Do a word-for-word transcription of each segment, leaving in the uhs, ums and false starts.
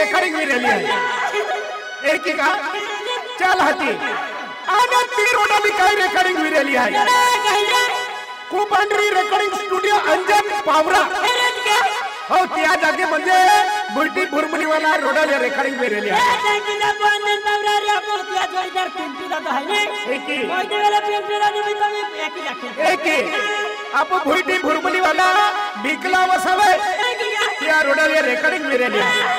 recording में रेली है एक की का चल हती आना तीर ओडा भी काय रेकॉर्डिंग में रेली है को बांडरी रेकॉर्डिंग स्टूडियो अंजन पावरा हो त्या जागे म्हणजे बुलटी भुरमुली वाला रोडा ले रेकॉर्डिंग में रेली है अंजन पावरा रे आपण त्या जोरदार पिंटू दादा है ने एक की मोठे वाला पिंटू दादा मी तुम्ही एक ही राखे एक की आप बुलटी भुरमुली वाला बिकला वसावे त्या रोडा ले रेकॉर्डिंग में रेली है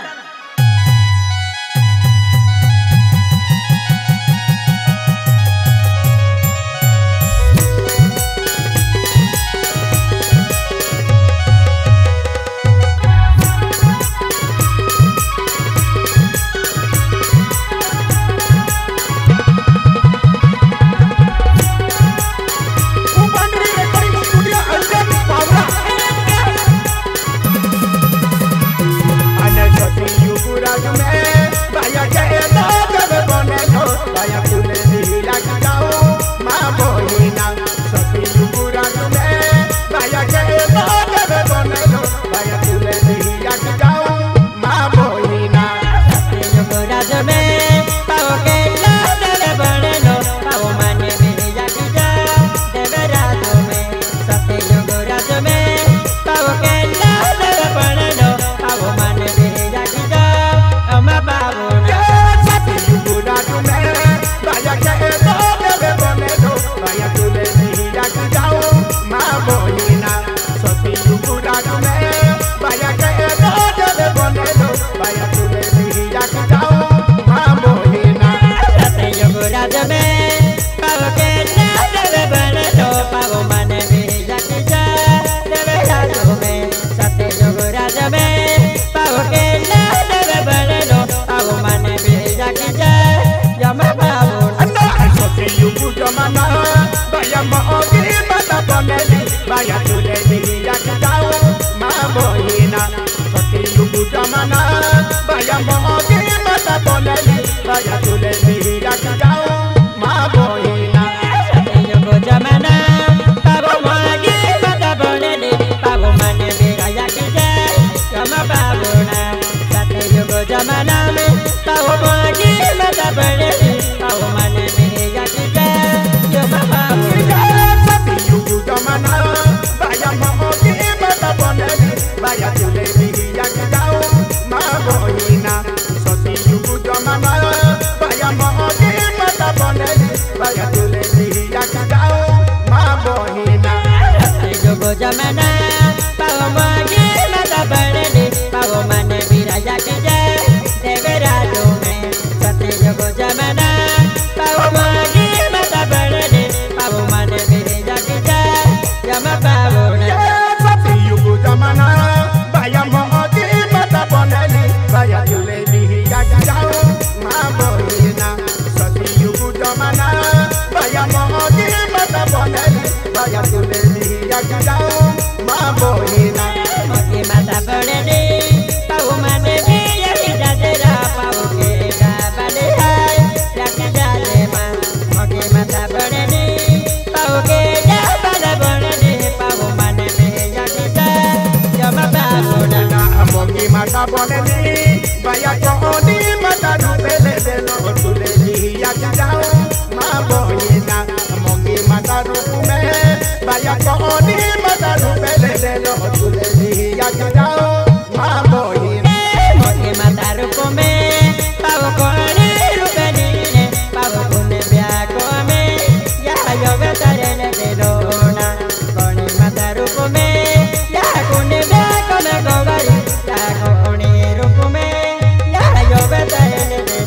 Vaya tu le diría que cao ma boina Soti yubu jamana Vaya mogi mata boneli Vaya tu le diría que cao ma boina Soti yubu jamana Pavo mogi mata boneli Pavo mane vaya que ya Kama babona Soti yubu jamana Pavo mogi mata boneli Pavo mane vaya que ya Kama babona Soti yubu jamana Vaya mogi mata boneli Vaya tu le diría que cao ma boina Soti yubu jamana Vaya mogi mata boneli Vaya tu le diría que cao ma boina Soti yubu jamana Pavo mogi mata boneli Pavo mane vaya que ya Devera dume Soti yubu jamana Pavo mogi mata boneli Pavo mane vaya que ya Kama babona Soti yubu jamana Vaya mogi mata boneli Vaya tu le diría que cao ma boina Soti yubu jamana Vaya mogi mata boneli Vaya tu le diría que cao ma boina Mogi mata boneli Pavo mane vaya que ya Dera pavo que da bale hai Ya que ya lema Mogi mata boneli Pavo que ya bale boneli Pavo mane vaya que ya Kama babona Mogi mata boneli Vaya koni mata rupele Delo tu le diría que cao ma boina Mogi mata rupume Vaya koni mata rupele Delo tu le diría que cao ma boina Mogi mata rupume Pavo kone rupenine Pavo kune vya kome Ya yo vetarele de dona Kone mata rupume Ya kune vya kome govari Ya kone rupume Ya yo vetarele de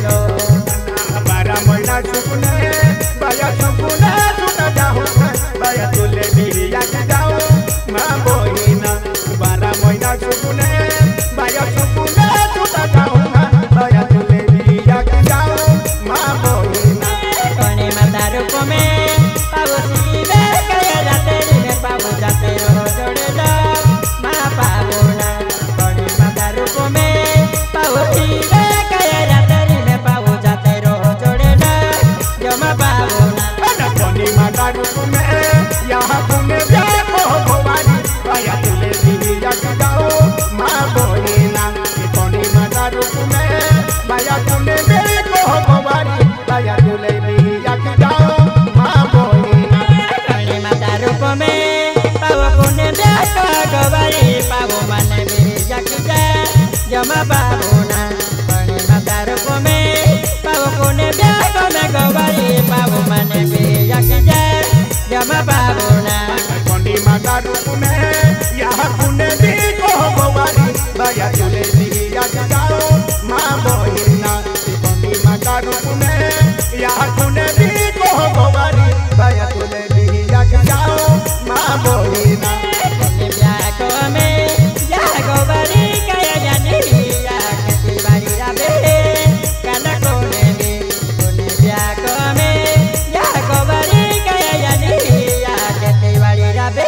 dona Bara moina chukune Vaya chukune Chuta jahu Vaya tu le diría que cao ma boina Bara moina chukune Vaya chukune Chuta jahu Vaya tu le diría que cao ma boina Kone mata rupume Pavo sive kaya raterine Pavo jatero jodela Ma pavona Kone mata rupume Pavo sive kaya raterine Pavo jatero jodela Yo ma pavona Ana koni mata rupume Yaha kune vya kohovani Vaya tu le diría que cao ma boina Koni mata rupume jama babuna pani mataru kome pavo kone biako me gobari pavo mane be yakija jama babuna kondi mataru kome ya kune bi ko gobari baya tule bi yakijao ma bohina kondi mataru kome ya kune bi ko gobari baya tule bi yakijao ma bohina kone biako me ya gobari kaya yani ya kati bari rabe kana kone me kone biako me ya gobari kaya yani ya kati bari rabe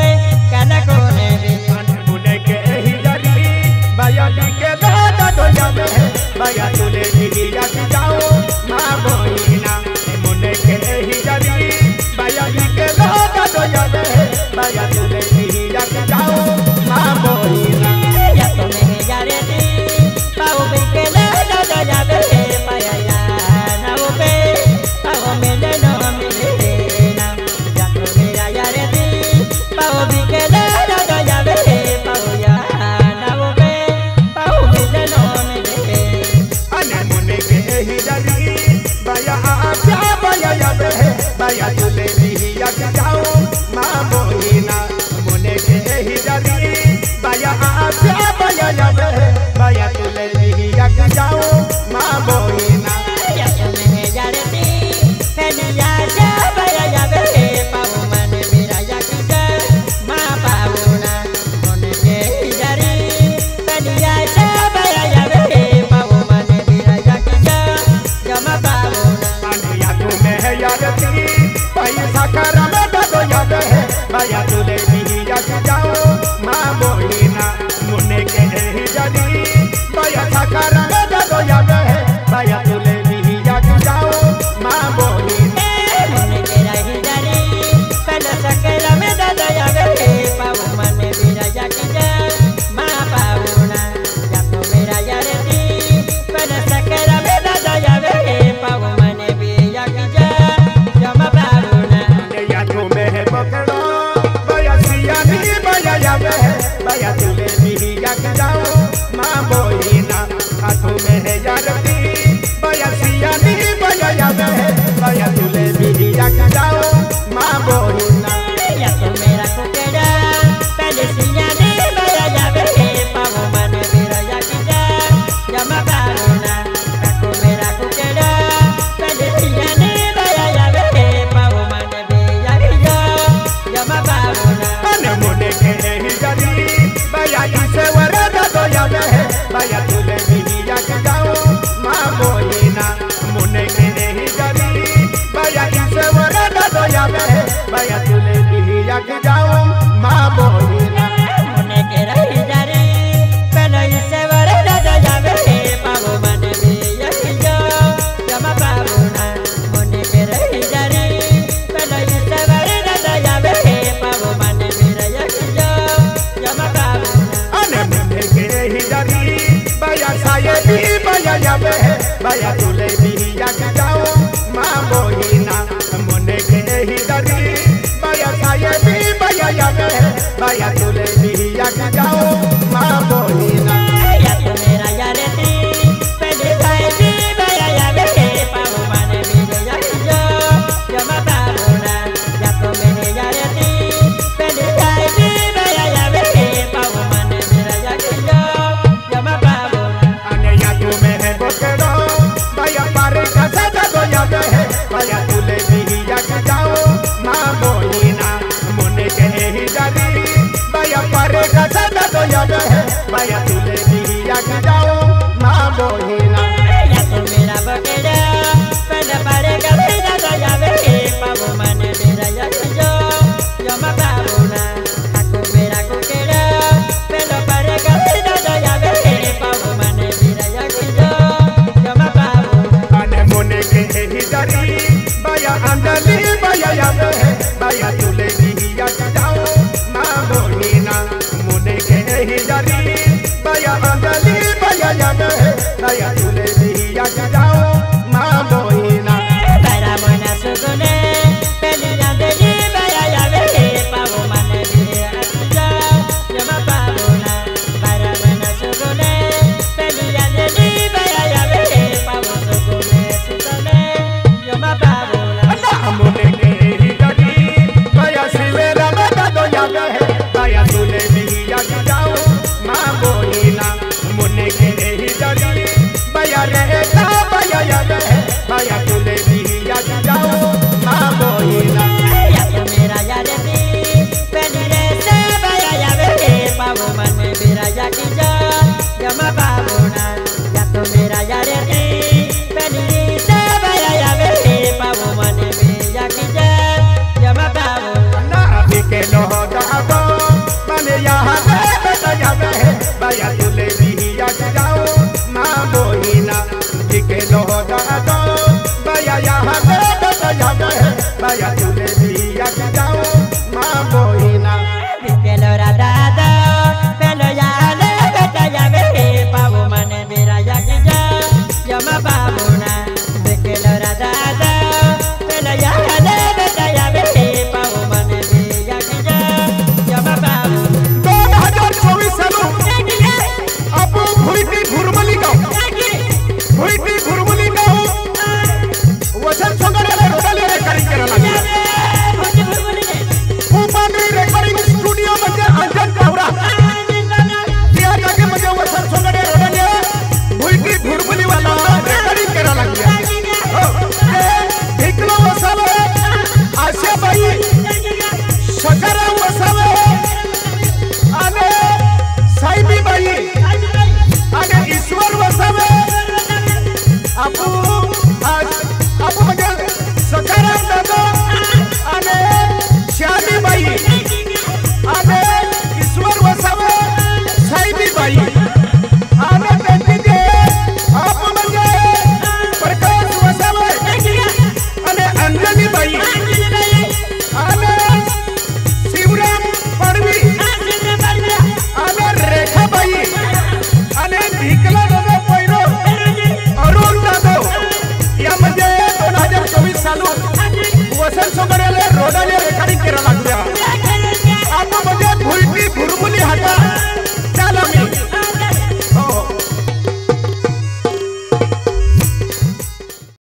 kana kone me mune ke hidari baya dike dada do yabe baya tule bi yakijao ma bohina mune ke hidari baya dike dada do yabe baya tule bi yakijao ma bohina ya tome yare ti pau bike la da da ya be paya ya na upe pau me le no me le na ya tome yare ti pau bike la da da ya be pau ya na upe pau me le no me le ane mune ke hidari baya aja baya yabe baya tule bi yakijao ma bohina mune ke hidari baya aja baya yabe baya tule bi yakijao ma bohina ya tome yare ti peni ya ja paya ya be pau mane mira ya kita ma pau na mone ke yare peni ya ja paya ya be pau mane mira ya kita jama pau na ane ya tume yarati pai sakara me do yabe baya tule bi yakijao ma bohina mune ke hidari baya sakara me do yabe baya tule bi yakijao ma bohina mone ke yare pena sakela me da da ya be pau mane mira ya kita ma pau na ya tome yare ti pena sakela me da da ya be pau mane mira ya kita jama pau na ane ya tume bokero baya siyani baya yabe baya tule bi yakijao ma bohina atume yarati baya siyani baya yabe baya tule bi yakijao ma bohina ya tomera kokera palesinya de baya ya be pavo mane mira ya kita jama paruna komera kokera palesinya de baya ya be pavo mane be ya kita jama paruna ane mune ke hidari baya ise warada do yabe baya tule bi yakijao ma bohina mune ke hidari baya ise warada do yabe baya tule bi yakijao ma bohina mone kera hidari pelo ise warada do ya be pavo mane be ya kita jama paruna mone kera hidari pelo ise warada do ya be pavo mane mira ya kita jama paruna ane mune ke hidari baya saye bi baya yabe baya tule bi yakijao ma bohina mune ke hidari baya saye bi baya yabe baya tule bi yakijao ma bohina ya tomera yare ti pele sai bi baya ya be pavo mane mira ya kita jama paruna ya tomera yare ti pele sai bi baya ya be pavo mane mira ya kita jama paruna ane ya tume bokero baya pare kasada do yabe baya tule bi yakijao ma bohina mune ke hidari baya pare kasada do yabe baya tule bi yakijao ma bohina ya tomera bakera pele pare kasada do ya be pavo mane mira ya kita jama paruna komera kokera pele pare kasada do ya be pavo mane mira ya kita jama paruna ane mune ke hidari baya andali baya yabe baya tule bi yakijao ma bohina mune ke hidari